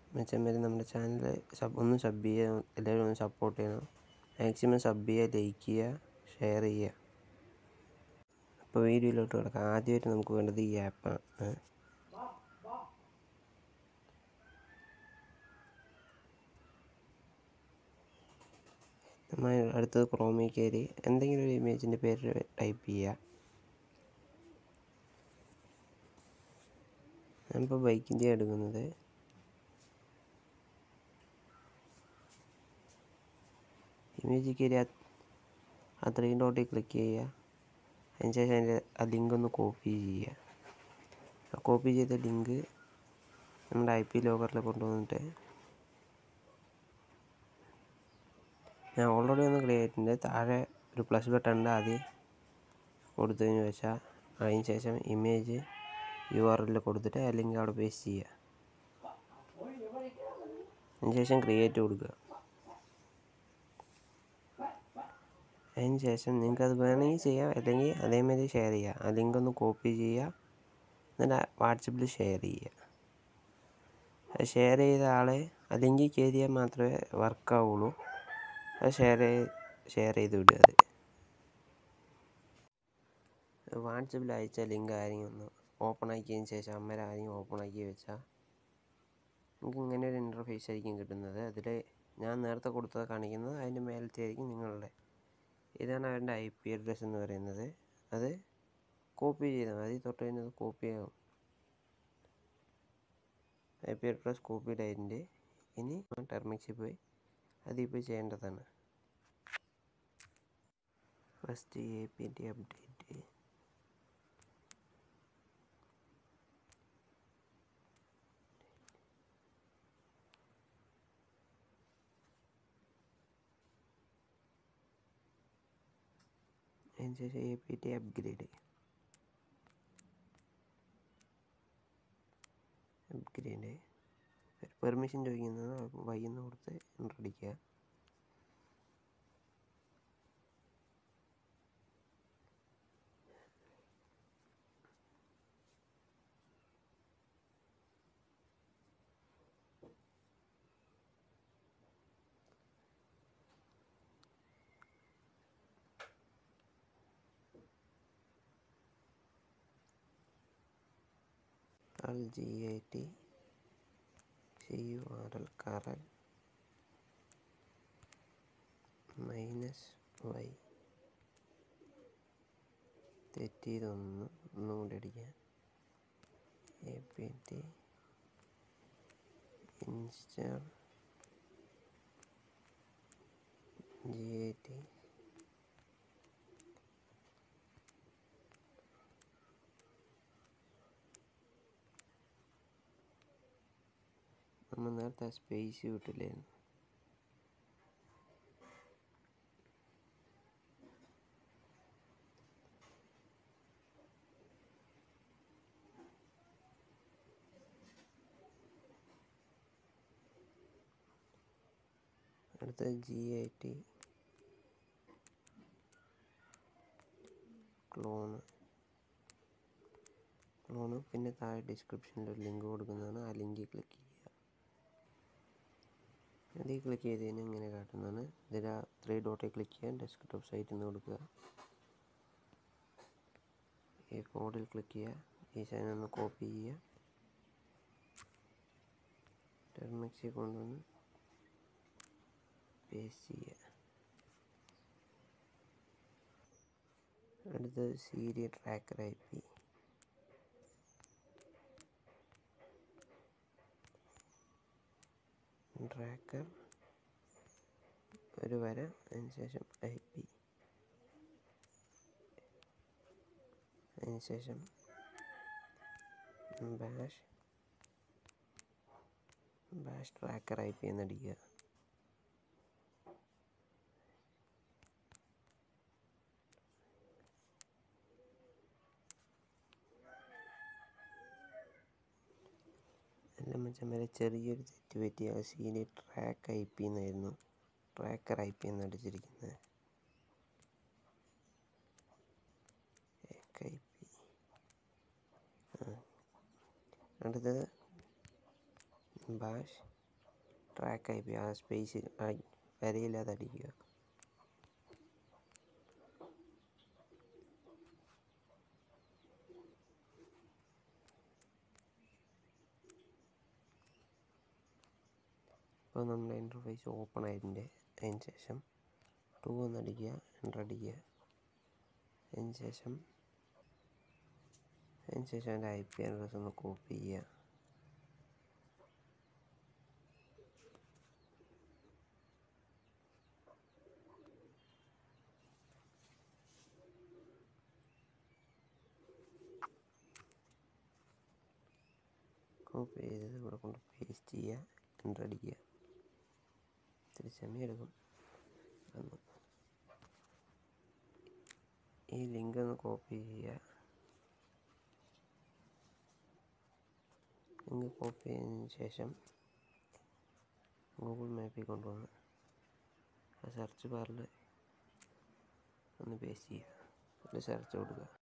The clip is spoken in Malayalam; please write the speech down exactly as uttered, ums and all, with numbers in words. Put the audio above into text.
മച്ചന്മാർ നമ്മുടെ ചാനൽ സബ് ഒന്ന് സബ് ചെയ്യുക, എല്ലാവരും ഒന്ന് സപ്പോർട്ട് ചെയ്യണം. മാക്സിമം സബ് ചെയ്യുക, ലൈക്ക് ചെയ്യുക, ഷെയർ ചെയ്യുക. അപ്പോൾ വീഡിയോയിലോട്ട് കിടക്കാം. ആദ്യമായിട്ട് നമുക്ക് വേണ്ടത് ഈ ആപ്പാണ്. നമ്മൾ അടുത്തത് ക്രോമിൽ കയറി എന്തെങ്കിലും ഒരു ഇമേജിൻ്റെ പേര് ടൈപ്പ് ചെയ്യുക. ഞാനിപ്പോൾ ബൈക്കിൻ്റെ എടുക്കുന്നത്. ഇമേജിൽ കയറി ആ ത്രീ ഡോട്ടിൽ ക്ലിക്ക് ചെയ്യുക. അതിനുശേഷം അതിൻ്റെ ആ ലിങ്ക് ഒന്ന് കോപ്പി ചെയ്യുക. ആ കോപ്പി ചെയ്ത ലിങ്ക് നമ്മുടെ ഐ പി ലോക്കറിൽ കൊണ്ടുവന്നിട്ട്, ഞാൻ ഓൾറെഡി ഒന്ന് ക്രിയേറ്റ് ചെയ്തിട്ടുണ്ട്. താഴെ ഒരു പ്ലസ് ബട്ടൺ ഉണ്ട്, അത് കൊടുത്തതിന് വെച്ചാൽ അതിന് ശേഷം ഇമേജ് യു ആർ എല്ലിൽ കൊടുത്തിട്ട് ആ ലിങ്ക് അവിടെ പേസ്റ്റ് ചെയ്യുക. അതിന് ശേഷം ക്രിയേറ്റ് കൊടുക്കുക. അതിന് ശേഷം നിങ്ങൾക്ക് അത് വേണമെങ്കിൽ ചെയ്യാം, അല്ലെങ്കിൽ അതേമാതിരി ഷെയർ ചെയ്യുക. ആ ലിങ്ക് ഒന്ന് കോപ്പി ചെയ്യുക, എന്നിട്ട് വാട്സപ്പിൽ ഷെയർ ചെയ്യുക. അത് ഷെയർ ചെയ്ത ആൾ ആ ലിങ്കിൽ കയറിയാൽ മാത്രമേ വർക്കാവുള്ളൂ. അത് ഷെയർ ഷെയർ ചെയ്ത് വിടുക. അത് വാട്സപ്പിൽ അയച്ച ലിങ്ക് ആരെങ്കിലും ഒന്ന് ഓപ്പൺ ആക്കിയതിന് ശേഷം അമ്മേരെ ആരെങ്കിലും ഓപ്പൺ ആക്കി വെച്ചാൽ നിങ്ങൾക്ക് ഇങ്ങനെ ഒരു ഇൻ്റർഫേസ് ആയിരിക്കും കിട്ടുന്നത്. അതിൽ ഞാൻ നേരത്തെ കൊടുത്തത് കാണിക്കുന്നത്, അതിൻ്റെ മേലത്തെ ആയിരിക്കും നിങ്ങളുടെ. ഇതാണ് അവരുടെ ഐ പി അഡ്രസ്സ് എന്ന് പറയുന്നത്. അത് കോപ്പി ചെയ്താൽ മതി. തൊട്ട് കഴിഞ്ഞത് കോപ്പി ആകും. ഐ പി അഡ്രസ് കോപ്പിഡ് ആയിട്ടുണ്ട്. ഇനി ടെർമിക്സിൽ പോയി അതിപ്പോൾ ചെയ്യേണ്ടതാണ്. First A P T update. അതിനുശേഷം A P T upgrade upgrade permission ചോദിക്കുന്നത് വൈകുന്ന കൊടുത്ത് എൻ്റർ അടിക്കുക. al git curl curl minus Y തെറ്റിയതൊന്ന് ഒന്നും കൂടി അടിക്കാം. A P T install G I T നമ്മൾ നേരത്തെ സ്പേസ് വിട്ടില്ലായിരുന്നു. അടുത്ത G I T clone clone പിന്നെ താഴെ ഡിസ്ക്രിപ്ഷനിൽ ഒരു ലിങ്ക് കൊടുക്കുന്നതാണ്. ആ ലിങ്കിൽ ക്ലിക്ക് ചെയ്യുക. അതിൽ ക്ലിക്ക് ചെയ്ത് കഴിഞ്ഞാൽ ഇങ്ങനെ കാട്ടുന്നതാണ്. ഇതിൽ ആ ത്രീ ഡോട്ടിൽ ക്ലിക്ക് ചെയ്യാൻ ഡെസ്ക്ടോപ്പ് സൈറ്റിൽ നിന്ന് കൊടുക്കുക. ഈ കോഡിൽ ക്ലിക്ക് ചെയ്യുക. ഈ സാധനം ഒന്ന് കോപ്പി ചെയ്യുക. ടെർമിക്സിൽ കൊണ്ടുവന്ന് പേസ്റ്റ് ചെയ്യുക. അടുത്തത് serial tracker I P. Tracker ഒരു വര, അതിനുശേഷം ഐ പി, അതിനുശേഷം bash bash tracker I P എന്നടിക്കുക. എല്ലാം മച്ചന്മാരെ ചെറിയൊരു തെറ്റ് പറ്റിയ സീരിയൽ ട്രാക്ക് ഐ പി എന്നായിരുന്നു ട്രാക്കർ ഐ പി എന്ന് അടിച്ചിരിക്കുന്നത്. ഐ പി അടുത്തത് ബാഷ് ട്രാക്കായി പോയി, ആ സ്പേസിൽ വരയില്ലാതെ അടിക്കുക. ഇപ്പോൾ നമ്മുടെ ഇൻ്റർഫേസ് ഓപ്പൺ ആയിട്ടുണ്ട്. അതിന് ശേഷം ടു എന്നടിക്കുക, എൻ്റർ അടിക്കുക. അതിന് ശേഷം അതിന് ശേഷം അതിൻ്റെ ഐ പി അഡ്രസ്സ് ഒന്ന് കോപ്പി ചെയ്യുക. കോപ്പി ചെയ്തത് ഇവിടെ കൊണ്ട് പേസ്റ്റ് ചെയ്യുക, എൻ്റർ അടിക്കുക. ഇത്തിരി സമയമെടുക്കും. ഒന്ന് ഈ ലിങ്ക് ഒന്ന് കോപ്പി ചെയ്യുക. ലിങ്ക് കോപ്പി ചെയ്തതിന് ശേഷം ഗൂഗിൾ മാപ്പിൽ കൊണ്ടുവന്ന് ആ സെർച്ച് ബാറിൽ ഒന്ന് പേസ്റ്റ് ചെയ്യുക, അതിൽ സെർച്ച് കൊടുക്കുക.